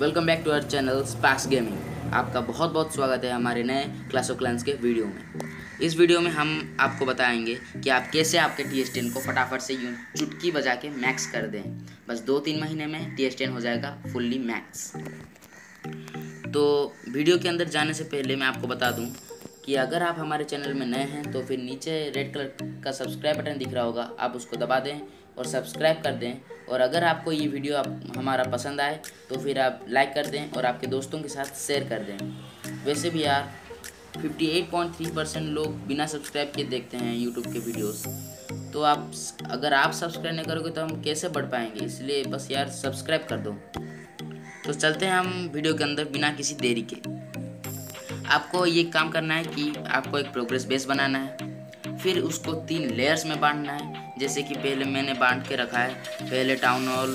Welcome back to our channel Spax gaming. आपका बहुत बहुत स्वागत है हमारे नए क्लैश ऑफ क्लैंस के वीडियो में। इस वीडियो में हम आपको बताएंगे कि आप कैसे आपके TS10 को फटाफट से यूं चुटकी बजा के मैक्स कर दें। बस 2-3 महीने में TS10 हो जाएगा फुल्ली मैक्स। तो वीडियो के अंदर जाने से पहले मैं आपको बता दूं कि अगर आप हमारे चैनल में नए हैं तो फिर नीचे रेड कलर का सब्सक्राइब बटन दिख रहा होगा, आप उसको दबा दें और सब्सक्राइब कर दें। और अगर आपको ये वीडियो हमारा पसंद आए तो फिर आप लाइक कर दें और आपके दोस्तों के साथ शेयर कर दें। वैसे भी यार 58.3% लोग बिना सब्सक्राइब के देखते हैं यूट्यूब के वीडियोस। तो अगर आप सब्सक्राइब नहीं करोगे तो हम कैसे बढ़ पाएंगे, इसलिए बस यार सब्सक्राइब कर दो। तो चलते हैं हम वीडियो के अंदर बिना किसी देरी के। आपको ये काम करना है कि आपको एक प्रोग्रेस बेस बनाना है, फिर उसको 3 लेयर्स में बांटना है। जैसे कि पहले मैंने बांट के रखा है, पहले town hall,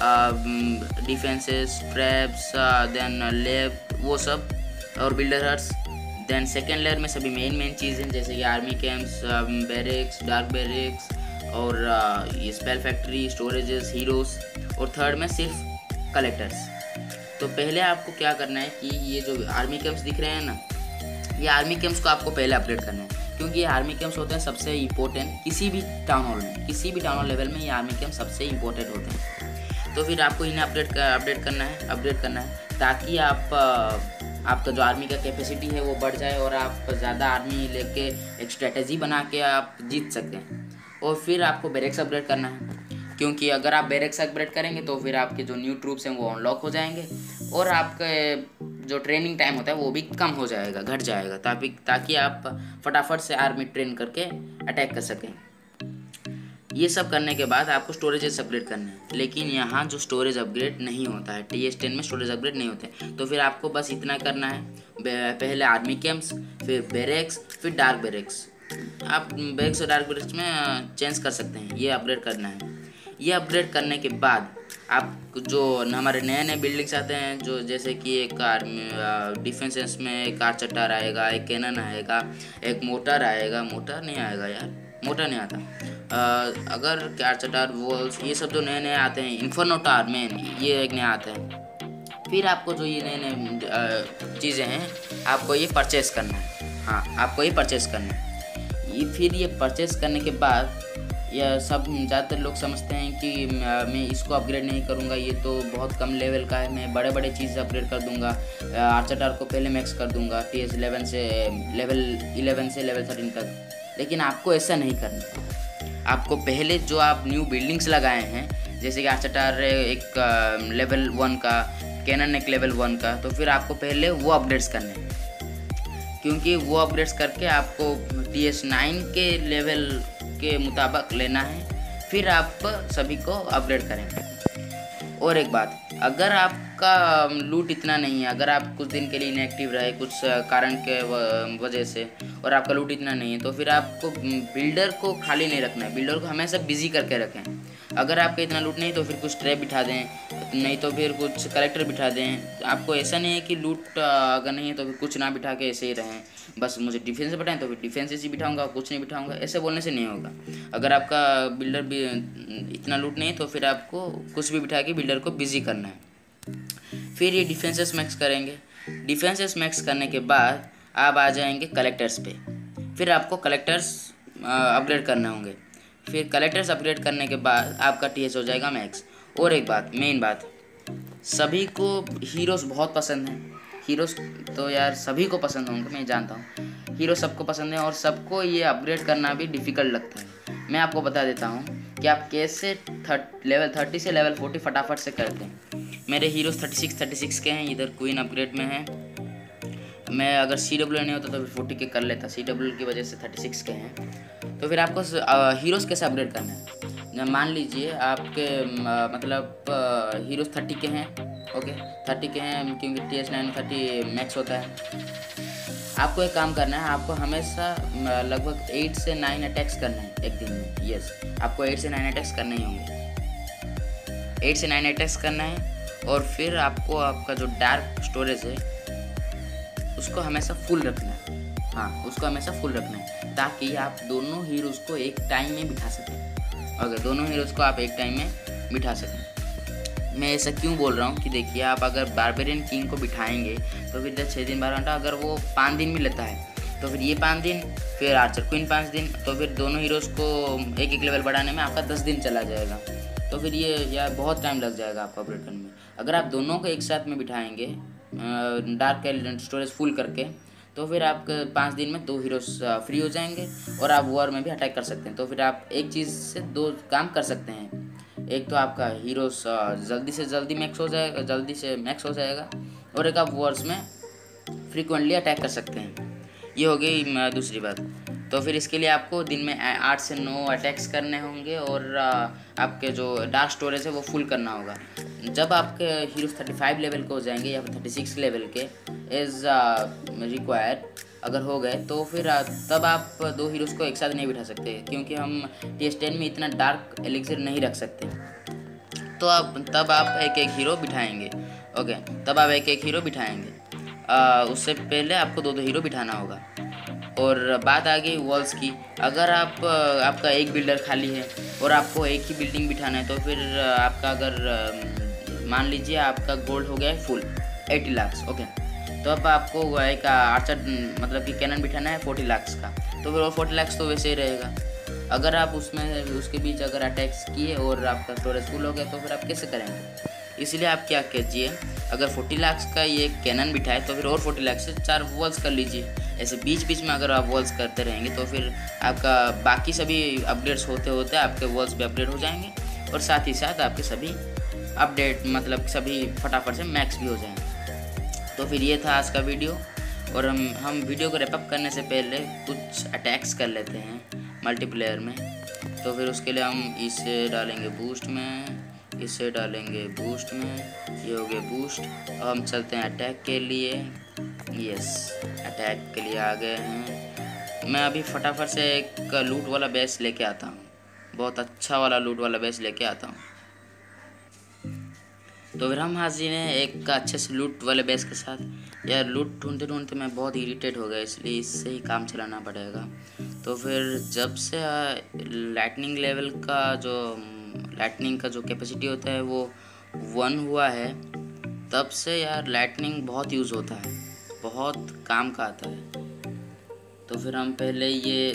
defences, traps, then lab, वो सब और builder huts. Then second layer में सभी मेन चीज़ें जैसे कि army camps, barracks, dark barracks और ये स्पेल फैक्ट्री, स्टोरेजेस, हीरोज़। और थर्ड में सिर्फ कलेक्टर्स। तो पहले आपको क्या करना है कि ये जो आर्मी कैंप्स दिख रहे हैं ना, ये आर्मी कैंप्स को आपको पहले अपडेट करना है, क्योंकि ये आर्मी कैंप्स होते हैं सबसे इम्पोर्टेंट किसी भी टाउन हॉल में, किसी भी टाउन हॉल लेवल में ये आर्मी कैंप सबसे इम्पोर्टेंट होते हैं। तो फिर आपको इन्हें अपडेट करना है ताकि आपका जो आर्मी का कैपेसिटी है वो बढ़ जाए और आप ज़्यादा आर्मी लेके एक स्ट्रेटेजी बना के आप जीत सकें। और फिर आपको बैरेक्स अपग्रेड करना है, क्योंकि अगर आप बैरेक्स अपग्रेड करेंगे तो फिर आपके जो न्यू ट्रूप्स हैं वो अनलॉक हो जाएंगे और आपके जो ट्रेनिंग टाइम होता है वो भी कम हो जाएगा, घट जाएगा, ताकि आप फटाफट से आर्मी ट्रेन करके अटैक कर सकें। ये सब करने के बाद आपको स्टोरेजेस अपग्रेड करने हैं, लेकिन यहाँ जो स्टोरेज अपग्रेड नहीं होता है, TS10 में स्टोरेज अपग्रेड नहीं होते। तो फिर आपको बस इतना करना है, पहले आर्मी कैंप्स, फिर बैरेक्स, फिर डार्क बैरेक्स। आप बैरेक्स और डार्क बैरेक्स में चेंज कर सकते हैं, ये अपग्रेड करना है। ये अपग्रेड करने के बाद आप जो हमारे नए बिल्डिंग्स आते हैं, जो जैसे कि एक आर्मी डिफेंसेस में एक आर्चर आएगा, एक कैनन आएगा, एक मोटर आएगा। मोटर नहीं आएगा यार, मोटर नहीं आता। अगर आर्चर, वॉल्स, ये सब जो नए आते हैं, इन्फर्नो टावर मेन, ये एक नया आता है। फिर आपको जो ये नए चीज़ें हैं आपको ये परचेस करना है। हाँ, आपको ये परचेस करना है। फिर ये परचेस करने के बाद यह सब ज़्यादातर लोग समझते हैं कि मैं इसको अपग्रेड नहीं करूँगा, ये तो बहुत कम लेवल का है, मैं बड़े चीज़ अपग्रेड कर दूँगा, आर्चर टावर को पहले मैक्स कर दूँगा TS11 से लेवल 11 से लेवल 13 तक। लेकिन आपको ऐसा नहीं करना। आपको पहले जो आप न्यू बिल्डिंग्स लगाए हैं, जैसे कि आर्चर टावर एक लेवल 1 का, कैनन एक लेवल 1 का, तो फिर आपको पहले वो अपग्रेड्स करने हैं, क्योंकि वो अपग्रेड्स करके आपको TS9 के लेवल के मुताबिक लेना है। फिर आप सभी को अपग्रेड करेंगे। और एक बात, अगर आपका लूट इतना नहीं है, अगर आप कुछ दिन के लिए इनएक्टिव रहे कुछ कारण के वजह से और आपका लूट इतना नहीं है, तो फिर आपको बिल्डर को खाली नहीं रखना है, बिल्डर को हमेशा बिजी करके रखें। अगर आपका इतना लूट नहीं तो फिर कुछ ट्रैप बिठा दें, नहीं तो फिर कुछ कलेक्टर बिठा दें। आपको ऐसा नहीं है कि लूट अगर नहीं है तो फिर कुछ ना बिठा के ऐसे ही रहें, बस मुझे डिफेंस बिठाएं तो फिर डिफेंस ही बिठाऊंगा, कुछ नहीं बिठाऊंगा, ऐसे बोलने से नहीं होगा। अगर आपका बिल्डर भी इतना लूट नहीं है तो फिर आपको कुछ भी बिठा के बिल्डर को बिजी करना है। फिर ये डिफेंसेस मैक्स करेंगे। डिफेंसेस मैक्स करने के बाद आप आ जाएंगे कलेक्टर्स पे। फिर आपको कलेक्टर्स अपग्रेड करने होंगे। फिर कलेक्टर्स अपग्रेड करने के बाद आपका TS हो जाएगा मैक्स। और एक बात, मेन बात, सभी को हीरोज़ बहुत पसंद हैं। हीरोज़ तो यार सभी को पसंद होंगे, मैं जानता हूँ, हीरो सबको पसंद है और सबको ये अपग्रेड करना भी डिफ़िकल्ट लगता है। मैं आपको बता देता हूँ कि आप कैसे लेवल 30 से लेवल 40 फटाफट से करते हैं। मेरे हीरोज़ 36 के हैं, इधर क्वीन अपग्रेड में है। मैं अगर CW नहीं होता तो फिर 40 के कर लेता, CW की वजह से 36 के हैं। तो फिर आपको हीरोज़ कैसे अपग्रेड करना है। मान लीजिए आपके मतलब हीरोज़ 30 के हैं, ओके 30 के हैं, क्योंकि TS9 में 30 मैक्स होता है। आपको एक काम करना है, आपको हमेशा लगभग 8 से 9 अटैक्स करना है एक दिन में। यस, आपको 8 से 9 अटैक्स करने ही होंगे, 8 से 9 अटैक्स करना है। और फिर आपको आपका जो डार्क स्टोरेज है उसको हमेशा फुल रखना है। हाँ, उसको हमेशा फुल रखना है ताकि आप दोनों हीरोज़ को एक टाइम में बिठा सकें। अगर दोनों हीरोज़ को आप एक टाइम में बिठा सकें। मैं ऐसा क्यों बोल रहा हूँ कि देखिए, आप अगर बारबेरियन किंग को बिठाएंगे तो फिर 6 दिन 12 घंटा, अगर वो 5 दिन भी लेता है तो फिर ये 5 दिन, फिर आर्चर क्वीन 5 दिन, तो फिर दोनों हीरोज़ को एक एक लेवल बढ़ाने में आपका 10 दिन चला जाएगा। तो फिर ये यार बहुत टाइम लग जाएगा आपको अपग्रेड करने में। अगर आप दोनों को एक साथ में बिठाएंगे डार्क स्टोरेज फुल करके, तो फिर आपके 5 दिन में 2 हीरोज़ फ्री हो जाएंगे और आप वॉर में भी अटैक कर सकते हैं। तो फिर आप एक चीज़ से 2 काम कर सकते हैं। एक तो आपका हीरोज़ जल्दी से जल्दी मैक्स हो जाएगा और एक आप वॉर्स में फ्रीक्वेंटली अटैक कर सकते हैं। ये हो गई दूसरी बात। तो फिर इसके लिए आपको दिन में 8 से 9 अटैक्स करने होंगे और आपके जो डार्क स्टोरेज है वो फुल करना होगा। जब आपके हीरोज़ 35 लेवल के हो जाएंगे या फिर 36 लेवल के एज रिक्वायर्ड अगर हो गए, तो फिर तब आप 2 हीरोज़ को एक साथ नहीं बिठा सकते, क्योंकि हम TS10 में इतना डार्क एलिक्सिर नहीं रख सकते। तो तब आप एक एक हीरो बिठाएंगे। ओके, तब आप एक एक हीरो बिठाएंगे। उससे पहले आपको 2 हीरो बिठाना होगा। और बात आ गई वॉल्स की। अगर आपका एक बिल्डर खाली है और आपको एक ही बिल्डिंग बिठाना है, तो फिर आपका अगर मान लीजिए आपका गोल्ड हो गया है फुल 80 लाख। ओके, तो अब आपको एक आर्चर मतलब कि कैनन बिठाना है 40 लाख का, तो फिर वो 40 लाख तो वैसे ही रहेगा। अगर आप उसके बीच अगर अटैक्स किए और आपका स्टोरेज फुल हो गया, तो फिर आप कैसे करेंगे? इसलिए आप क्या कीजिए, अगर 40 लाख का ये कैनन बिठाए तो फिर और 40 लाख से 4 वॉल्स कर लीजिए। ऐसे बीच बीच में अगर आप वॉल्स करते रहेंगे तो फिर आपका बाकी सभी अपडेट्स होते होते आपके वॉल्स भी अपडेट हो जाएंगे और साथ ही साथ आपके सभी अपडेट मतलब सभी फटाफट से मैक्स भी हो जाएंगे। तो फिर ये था आज का वीडियो। और हम वीडियो को रैपअप करने से पहले कुछ अटैक्स कर लेते हैं मल्टीप्लेयर में। तो फिर उसके लिए हम इसे डालेंगे बूस्ट में, इसे डालेंगे बूस्ट में, ये हो गया बूस्ट। अब हम चलते हैं अटैक के लिए। यस, अटैक के लिए आ गए हैं। मैं अभी फटाफट से एक लूट वाला बेस लेके आता हूँ, बहुत अच्छा वाला लूट वाला बेस लेके आता हूँ। तो फिर हम हाजिर हैं एक अच्छे से लूट वाले बेस के साथ। यार लूट ढूंढते ढूंढते मैं बहुत इरिटेट हो गया, इसलिए इससे ही काम चलाना पड़ेगा। तो फिर जब से लाइटनिंग का जो कैपेसिटी होता है वो 1 हुआ है, तब से यार लाइटनिंग बहुत यूज़ होता है, बहुत काम का आता है। तो फिर हम पहले ये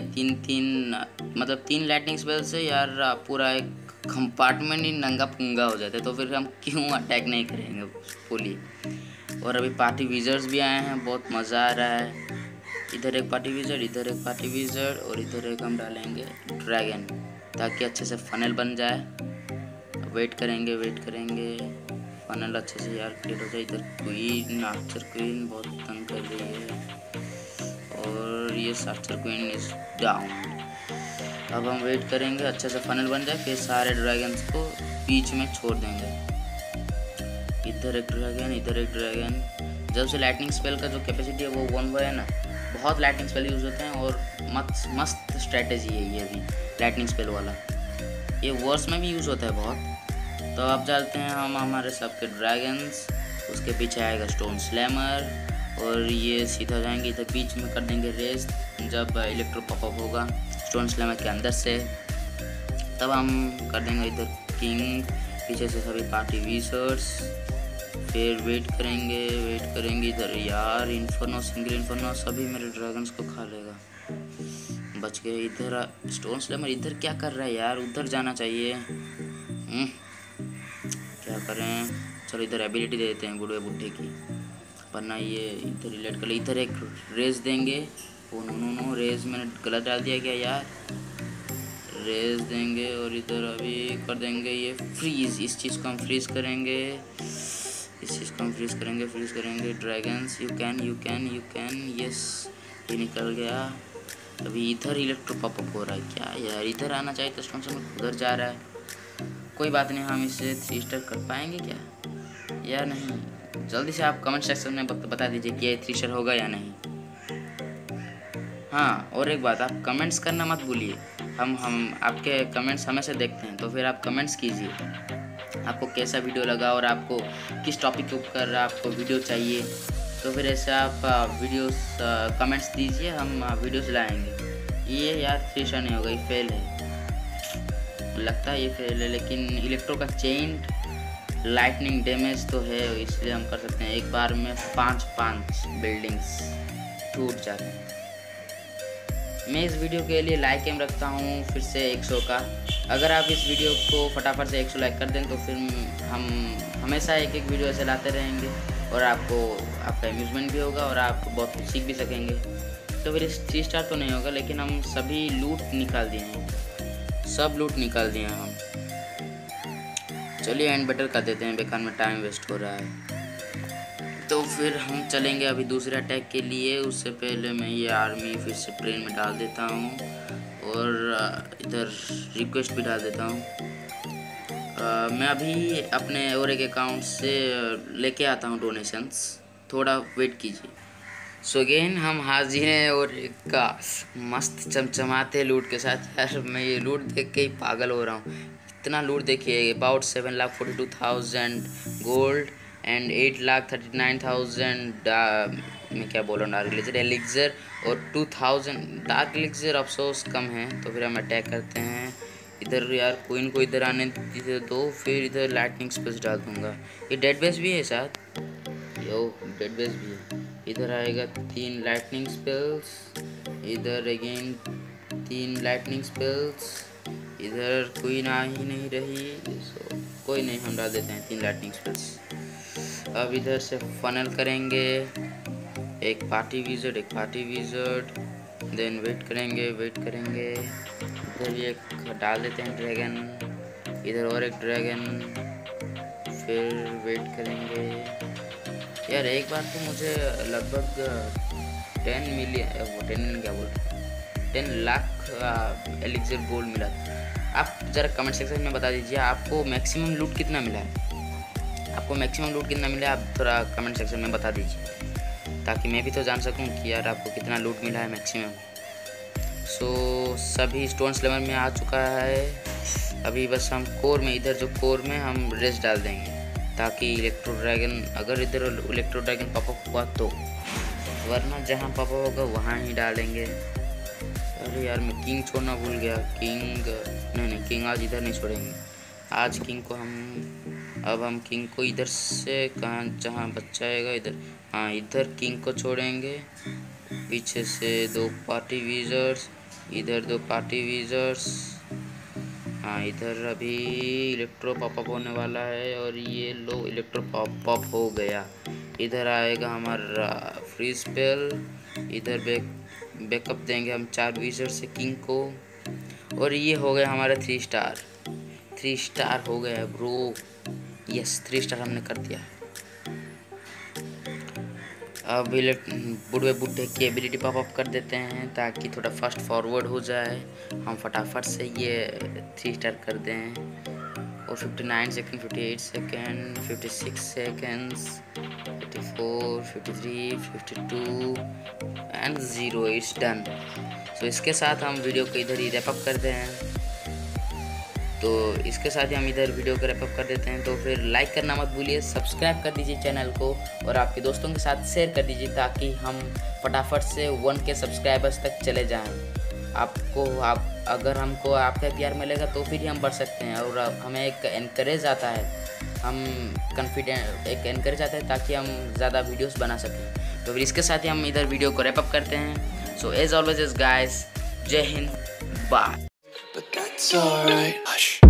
3 लाइटनिंग स्पेल से यार पूरा एक कंपार्टमेंट ही नंगा पुंगा हो जाता है। तो फिर हम क्यों अटैक नहीं करेंगे फुली। और अभी पार्टी विजर्ड्स भी आए हैं, बहुत मज़ा आ रहा है। इधर एक पार्टी विजर्ड, इधर एक पार्टी विजर्ड और इधर एक हम डालेंगे ड्रैगन, ताकि अच्छे से फनल बन जाए। वेट करेंगे फनल अच्छे से यार क्रिएट हो जाए। इधर क्वीन आर्चर क्वीन बहुत तंग कर रही है और ये आर्चर क्वीन इज डाउन। अब हम वेट करेंगे अच्छे से फनल बन जाए, फिर सारे ड्रैगन्स को बीच में छोड़ देंगे। इधर एक ड्रैगन, इधर एक ड्रैगन। जब से लाइटनिंग स्पेल का जो कैपेसिटी है वो 1 हुआ है ना, बहुत लाइटनिंग स्पेल यूज़ होते हैं और मस्त स्ट्रेटेजी है ये भी लाइटनिंग स्पेल वाला। ये वॉर्स में भी यूज़ होता है बहुत। तो अब चलते हैं हम हमारे सबके ड्रैगन्स, उसके पीछे आएगा स्टोन स्लैमर और ये सीधा जाएंगे इधर बीच में कर देंगे रेस। जब इलेक्ट्रो पॉपअप होगा स्टोन स्लैमर के अंदर से, तब हम कर देंगे इधर किंग, पीछे से सभी पार्टी विजर्ड्स। फिर वेट करेंगे इधर यार इन्फर्नो, सिंगल इन्फर्नो सभी मेरे ड्रैगन्स को खा लेगा। बच गए। इधर स्टोन स्लैमर इधर क्या कर रहा है यार, उधर जाना चाहिए। क्या करें, चलो इधर एबिलिटी दे देते हैं बुढ़े की, वरना ये इधर रिलेट कर। इधर एक रेस देंगे। ओ नो, रेस मैंने गलत डाल दिया क्या यार। रेस देंगे और इधर अभी कर देंगे ये फ्रीज। इस चीज़ को हम फ्रीज करेंगे, फ्रीज करेंगे ड्रैगन्स। यू कैन यस, ये निकल गया। अभी इधर इलेक्ट्रो पॉपअप हो रहा है क्या यार, इधर आना चाहिए तो स्टोन स्लैमर उधर जा रहा है। कोई बात नहीं, हम इसे 3 स्टार कर पाएंगे क्या या नहीं। जल्दी से आप कमेंट सेक्शन में बता दीजिए कि ये 3 स्टार होगा या नहीं। हाँ, और एक बात, आप कमेंट्स करना मत भूलिए। हम आपके कमेंट्स हमेशा देखते हैं, तो फिर आप कमेंट्स कीजिए आपको कैसा वीडियो लगा और आपको किस टॉपिक के ऊपर आपको वीडियो चाहिए। तो फिर ऐसे आप वीडियोस कमेंट्स दीजिए, हम वीडियोस लाएंगे। ये यार 3 स्टार नहीं होगा, ये फेल है लगता है, ये फेल है। लेकिन इलेक्ट्रो का चेंट लाइटनिंग डैमेज तो है, इसलिए हम कर सकते हैं एक बार में 5 बिल्डिंग्स टूट जाते हैं। मैं इस वीडियो के लिए लाइक एम रखता हूँ फिर से 100 का। अगर आप इस वीडियो को फटाफट से 100 लाइक कर दें तो फिर हम हमेशा एक वीडियो ऐसे लाते रहेंगे और आपका अम्यूज़मेंट भी होगा और आप बहुत कुछ सीख भी सकेंगे। तो फिर 3 स्टार तो नहीं होगा, लेकिन हम सभी लूट निकाल दिए हैं, सब लूट निकाल दिए हम। चलिए एंड बेटर कर देते हैं, बेकार में टाइम वेस्ट हो रहा है। तो फिर हम चलेंगे अभी दूसरे अटैक के लिए। उससे पहले मैं ये आर्मी फिर से ट्रेन में डाल देता हूँ और इधर रिक्वेस्ट भी डाल देता हूँ। मैं अभी अपने और एक अकाउंट से लेके आता हूँ डोनेशंस, थोड़ा वेट कीजिए। सो अगेन हम हाजिर हैं और एक मस्त चमचमाते लूट के साथ। यार मैं ये लूट देख के ही पागल हो रहा हूँ, इतना लूट देखिए। अबाउट 7,42,000 गोल्ड एंड 8,39,000 मैं क्या बोल रहा हूँ, डार्क एलिक्सर एलिक्सर और 2,000 डार्क एलिक्सर अफसोस कम है। तो फिर हम अटैक करते हैं इधर। यार क्वीन को इधर आने दो, फिर इधर लाइटनिंग स्पेस डाल दूंगा। ये डेड बेस भी है साथ, यो डेड बेस भी है। इधर आएगा 3 लाइटनिंग स्पेल्स, इधर अगेन 3 लाइटनिंग स्पेल्स, इधर क्वीन आ ही नहीं रही। सो कोई नहीं, हम डाल देते हैं 3 लाइटनिंग स्पेल्स। अब इधर से फनल करेंगे, एक पार्टी विज़र्ड, देन वेट करेंगे। इधर भी एक डाल देते हैं ड्रैगन, इधर और एक ड्रैगन, फिर वेट करेंगे। यार एक बार तो मुझे लगभग 10 लाख एलिक्सर गोल्ड मिला था। आप ज़रा कमेंट सेक्शन में बता दीजिए आपको मैक्सिमम लूट कितना मिला है। आप थोड़ा कमेंट सेक्शन में बता दीजिए, ताकि मैं भी तो जान सकूं कि यार आपको कितना लूट मिला है मैक्सिमम। सो सभी स्टोन स्लेवर में आ चुका है। अभी बस हम कोर में, इधर जो कोर में हम रेस्ट डाल देंगे, ताकि इलेक्ट्रो ड्रैगन, अगर इधर इलेक्ट्रो ड्रैगन पॉपअप हुआ तो, वरना जहाँ पॉपअप होगा वहाँ ही डालेंगे। अरे यार मैं किंग छोड़ना भूल गया। किंग आज इधर नहीं छोड़ेंगे। आज किंग को हम किंग को इधर से कहाँ, जहाँ बच्चा आएगा इधर, हाँ इधर किंग को छोड़ेंगे। पीछे से 2 पार्टी विज़र्ड्स, इधर 2 पार्टी विज़र्ड्स। हाँ इधर अभी इलेक्ट्रो पॉपअप होने वाला है और ये लो इलेक्ट्रो पॉप हो गया। इधर आएगा हमारा फ्री स्पेल, इधर बैकअप देंगे हम 4 विज़र्ड से किंग को, और ये हो गया हमारा 3 स्टार हो गया ब्रो। यस 3 स्टार हमने कर दिया। अब बुढ़े की एबिलिटी पॉपअप कर देते हैं, ताकि थोड़ा फास्ट फॉरवर्ड हो जाए, हम फटाफट से ये 3 स्टार कर दें। और 59 second, 58 second, 56 seconds, 54, 53, 52 and 0, it's done. तो इसके साथ हम वीडियो को इधर ही रैप अप करते हैं। तो इसके साथ ही हम इधर वीडियो को रैप अप कर देते हैं। तो फिर लाइक करना मत भूलिए, सब्सक्राइब कर दीजिए चैनल को और आपके दोस्तों के साथ शेयर कर दीजिए, ताकि हम फटाफट से 1K सब्सक्राइबर्स तक चले जाएं। अगर हमको आपका प्यार मिलेगा तो फिर ही हम बढ़ सकते हैं, और हमें एक एनकरेज आता है, ताकि हम ज़्यादा वीडियोस बना सकें। तो फिर इसके साथ ही हम इधर वीडियो को रैप अप करते हैं। सो एज ऑलवेज गाइस, जय हिंद, bye. But that's alright. Hush.